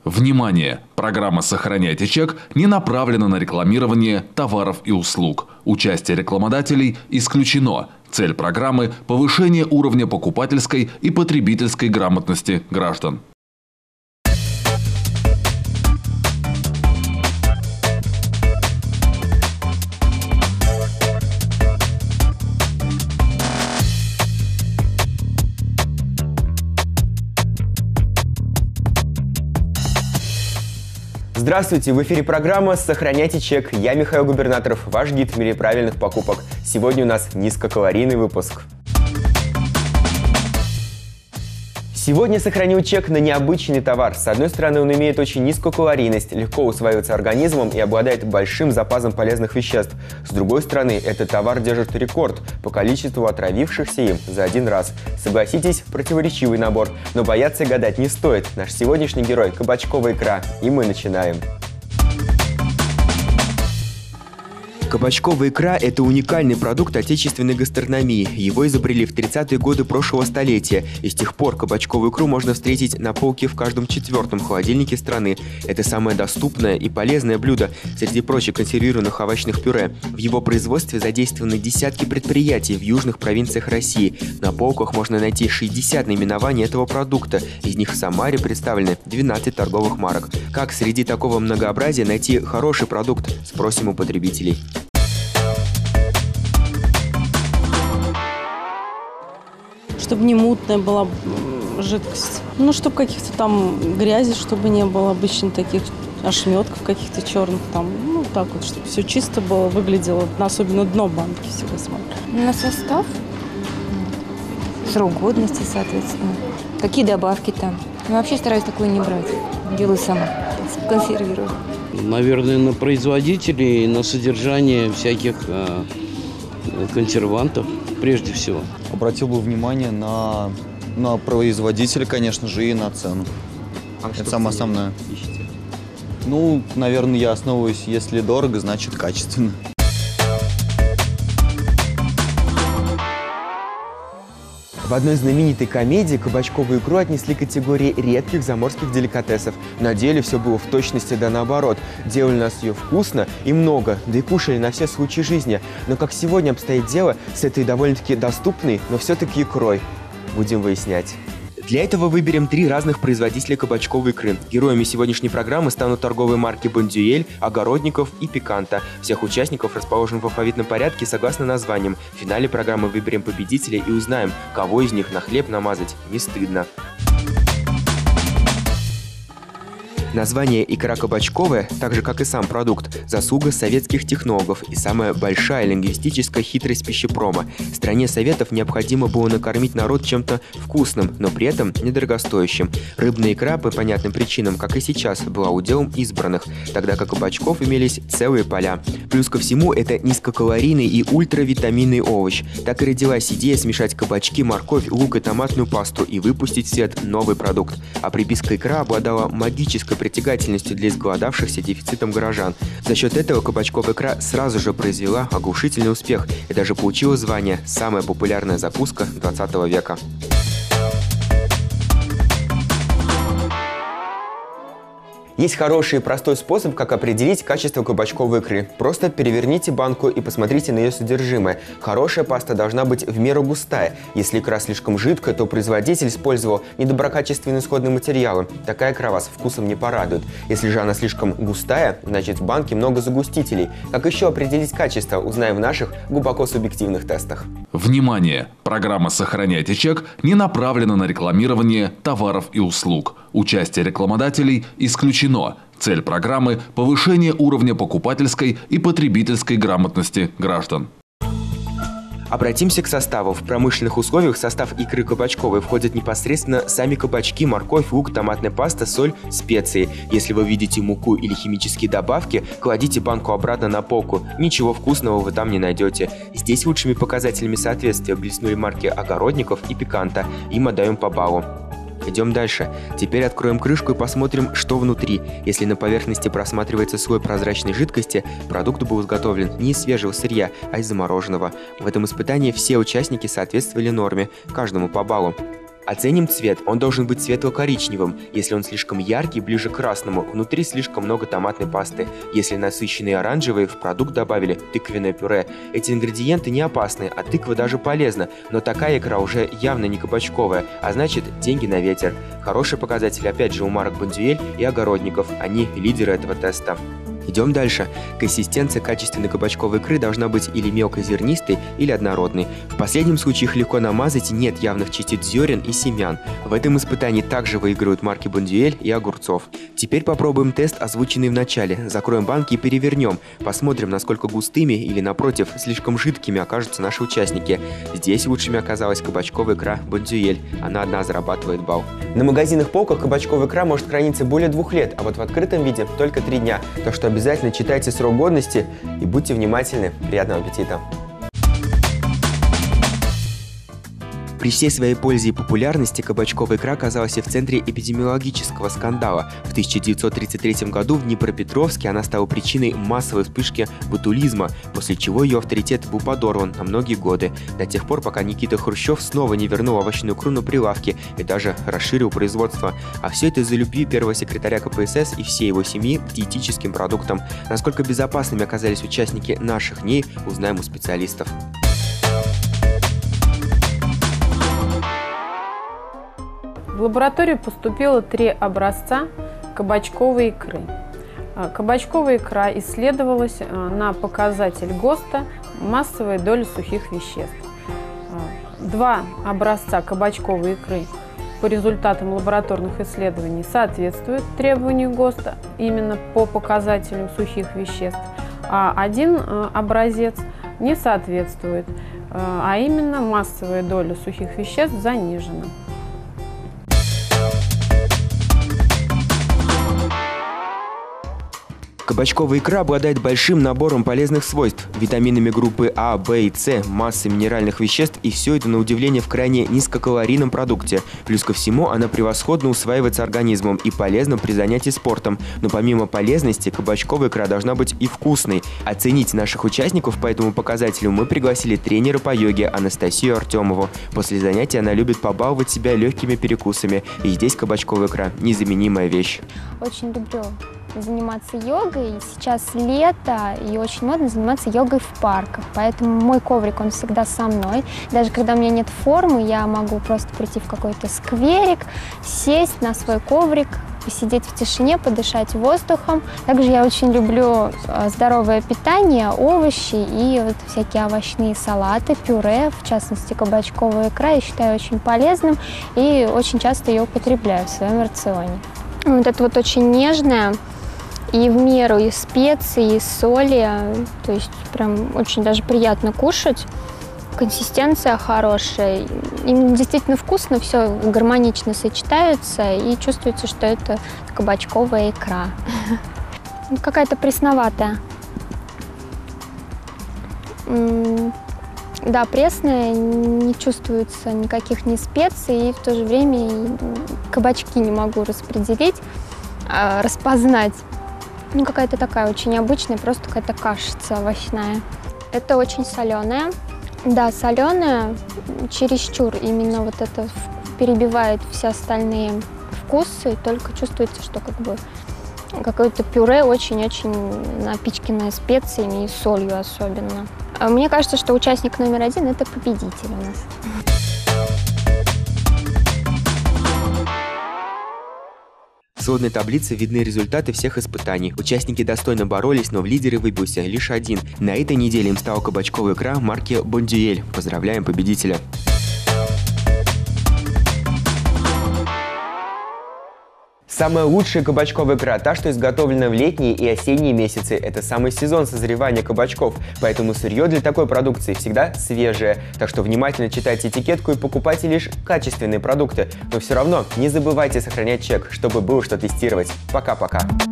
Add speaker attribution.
Speaker 1: Внимание! Программа «Сохраняйте чек» не направлена на рекламирование товаров и услуг. Участие рекламодателей исключено. Цель программы – повышение уровня покупательской и потребительской грамотности граждан.
Speaker 2: Здравствуйте! В эфире программа «Сохраняйте чек». Я Михаил Губернаторов, ваш гид в мире правильных покупок. Сегодня у нас низкокалорийный выпуск. Сегодня сохраню чек на необычный товар. С одной стороны, он имеет очень низкую калорийность, легко усваивается организмом и обладает большим запасом полезных веществ. С другой стороны, этот товар держит рекорд по количеству отравившихся им за один раз. Согласитесь, противоречивый набор, но бояться и гадать не стоит. Наш сегодняшний герой – кабачковая икра. И мы начинаем. Кабачковая икра – это уникальный продукт отечественной гастрономии. Его изобрели в 30-е годы прошлого столетия. И с тех пор кабачковую икру можно встретить на полке в каждом четвертом холодильнике страны. Это самое доступное и полезное блюдо среди прочих консервированных овощных пюре. В его производстве задействованы десятки предприятий в южных провинциях России. На полках можно найти 60 наименований этого продукта. Из них в Самаре представлены 12 торговых марок. Как среди такого многообразия найти хороший продукт? Спросим у потребителей.
Speaker 3: Чтобы не мутная была жидкость. Ну, чтобы каких-то там грязи, чтобы не было обычно таких ошметков каких-то черных там. Ну, так вот, чтобы все чисто было, выглядело. Особенно дно банки всегда смотрю.
Speaker 4: На состав, срок годности, соответственно. Какие добавки там. Я вообще стараюсь такое не брать. Делаю сама, консервирую.
Speaker 5: Наверное, на производителей, на содержание всяких консервантов, прежде всего.
Speaker 6: Обратил бы внимание на производителя, конечно же, и на цену. Это самое основное.
Speaker 2: Ищите?
Speaker 6: Ну, наверное, я основываюсь, если дорого, значит качественно.
Speaker 2: В одной знаменитой комедии кабачковую икру отнесли к категории редких заморских деликатесов. На деле все было в точности да наоборот. Делали нас ее вкусно и много, да и кушали на все случаи жизни. Но как сегодня обстоит дело с этой довольно-таки доступной, но все-таки икрой? Будем выяснять. Для этого выберем 3 разных производителя кабачковой икры. Героями сегодняшней программы станут торговые марки «Бондюэль», «Огородников» и «Пиканта». Всех участников расположен в алфавитном порядке согласно названиям. В финале программы выберем победителя и узнаем, кого из них на хлеб намазать не стыдно. Название «икра кабачковая», так же как и сам продукт, заслуга советских технологов и самая большая лингвистическая хитрость пищепрома. Стране Советов необходимо было накормить народ чем-то вкусным, но при этом недорогостоящим. Рыбная икра, по понятным причинам, как и сейчас, была уделом избранных, тогда как кабачков имелись целые поля. Плюс ко всему, это низкокалорийный и ультравитаминный овощ. Так и родилась идея смешать кабачки, морковь, лук и томатную пасту и выпустить в свет новый продукт. А приписка «икра» обладала магической притягательностью для изголодавшихся дефицитом горожан. За счет этого кабачковая икра сразу же произвела оглушительный успех и даже получила звание «Самая популярная закуска 20 века». Есть хороший и простой способ, как определить качество кабачковой икры. Просто переверните банку и посмотрите на ее содержимое. Хорошая паста должна быть в меру густая. Если икра слишком жидкая, то производитель использовал недоброкачественные исходные материалы. Такая икра вас вкусом не порадует. Если же она слишком густая, значит в банке много загустителей. Как еще определить качество, узнаем в наших глубоко субъективных тестах.
Speaker 1: Внимание! Программа «Сохраняйте чек» не направлена на рекламирование товаров и услуг. Участие рекламодателей исключено. Цель программы – повышение уровня покупательской и потребительской грамотности граждан.
Speaker 2: Обратимся к составу. В промышленных условиях в состав икры кабачковой входят непосредственно сами кабачки, морковь, лук, томатная паста, соль, специи. Если вы видите муку или химические добавки, кладите банку обратно на полку. Ничего вкусного вы там не найдете. Здесь лучшими показателями соответствия блеснули марки «Огородников» и «Пиканта». Им отдаем по баллу. Идем дальше. Теперь откроем крышку и посмотрим, что внутри. Если на поверхности просматривается слой прозрачной жидкости, продукт был изготовлен не из свежего сырья, а из замороженного. В этом испытании все участники соответствовали норме, каждому по баллу. Оценим цвет. Он должен быть светло-коричневым. Если он слишком яркий, ближе к красному, внутри слишком много томатной пасты. Если насыщенный оранжевый, в продукт добавили тыквенное пюре. Эти ингредиенты не опасны, а тыква даже полезна. Но такая икра уже явно не кабачковая, а значит, деньги на ветер. Хороший показатель опять же у марок Бондюэль и огородников. Они лидеры этого теста. Идем дальше. Консистенция качественной кабачковой икры должна быть или мелкозернистой, или однородной. В последнем случае их легко намазать, нет явных частиц зерен и семян. В этом испытании также выигрывают марки Бондюэль и огурцов. Теперь попробуем тест, озвученный в начале. Закроем банки и перевернем. Посмотрим, насколько густыми или, напротив, слишком жидкими окажутся наши участники. Здесь лучшими оказалась кабачковая икра Бондюэль. Она одна зарабатывает балл. На магазинных полках кабачковая икра может храниться более 2 лет, а вот в открытом виде только 3 дня. Так что обязательно читайте срок годности и будьте внимательны. Приятного аппетита! При всей своей пользе и популярности кабачковая икра оказалась и в центре эпидемиологического скандала. В 1933 году в Днепропетровске она стала причиной массовой вспышки ботулизма, после чего ее авторитет был подорван на многие годы, до тех пор, пока Никита Хрущев снова не вернул овощную икру на прилавки и даже расширил производство. А все это из-за любви первого секретаря КПСС и всей его семьи к диетическим продуктам. Насколько безопасными оказались участники наших дней, узнаем у специалистов.
Speaker 7: В лабораторию поступило 3 образца кабачковой икры. Кабачковая икра исследовалась на показатель ГОСТа массовой доли сухих веществ. 2 образца кабачковой икры по результатам лабораторных исследований соответствуют требованию ГОСТа именно по показателю сухих веществ, а 1 образец не соответствует, а именно массовая доля сухих веществ занижена.
Speaker 2: Кабачковая икра обладает большим набором полезных свойств, витаминами группы А, В и С, массой минеральных веществ, и все это на удивление в крайне низкокалорийном продукте. Плюс ко всему она превосходно усваивается организмом и полезна при занятии спортом. Но помимо полезности, кабачковая икра должна быть и вкусной. Оценить наших участников по этому показателю мы пригласили тренера по йоге Анастасию Артемову. После занятия она любит побаловать себя легкими перекусами, и здесь кабачковая икра – незаменимая вещь.
Speaker 8: Очень люблю заниматься йогой. Сейчас лето, и очень модно заниматься йогой в парках. Поэтому мой коврик, он всегда со мной. Даже когда у меня нет формы, я могу просто прийти в какой-то скверик, сесть на свой коврик, посидеть в тишине, подышать воздухом. Также я очень люблю здоровое питание, овощи и вот всякие овощные салаты, пюре, в частности кабачковая икра, я считаю очень полезным и очень часто ее употребляю в своем рационе. Вот это вот очень нежное, и в меру и специи, и соли, то есть прям очень даже приятно кушать. Консистенция хорошая, им действительно вкусно, все гармонично сочетаются, и чувствуется, что это кабачковая икра. Какая-то пресноватая. Да, пресная, не чувствуется никаких ни специй, и в то же время кабачки не могу распределить, распознать. Ну, какая-то такая очень необычная, просто какая-то кашица овощная. Это очень соленая. Да, соленая, чересчур именно вот это перебивает все остальные вкусы, только чувствуется, что как бы какое-то пюре очень-очень напичканное специями и солью особенно. Мне кажется, что участник номер 1 – это победитель у нас.
Speaker 2: В сводной таблице видны результаты всех испытаний. Участники достойно боролись, но в лидеры выбился лишь один. На этой неделе им стала кабачковая икра марки Бондюэль. Поздравляем победителя! Самая лучшая кабачковая икра, та, что изготовлена в летние и осенние месяцы. Это самый сезон созревания кабачков, поэтому сырье для такой продукции всегда свежее. Так что внимательно читайте этикетку и покупайте лишь качественные продукты. Но все равно не забывайте сохранять чек, чтобы было что тестировать. Пока-пока!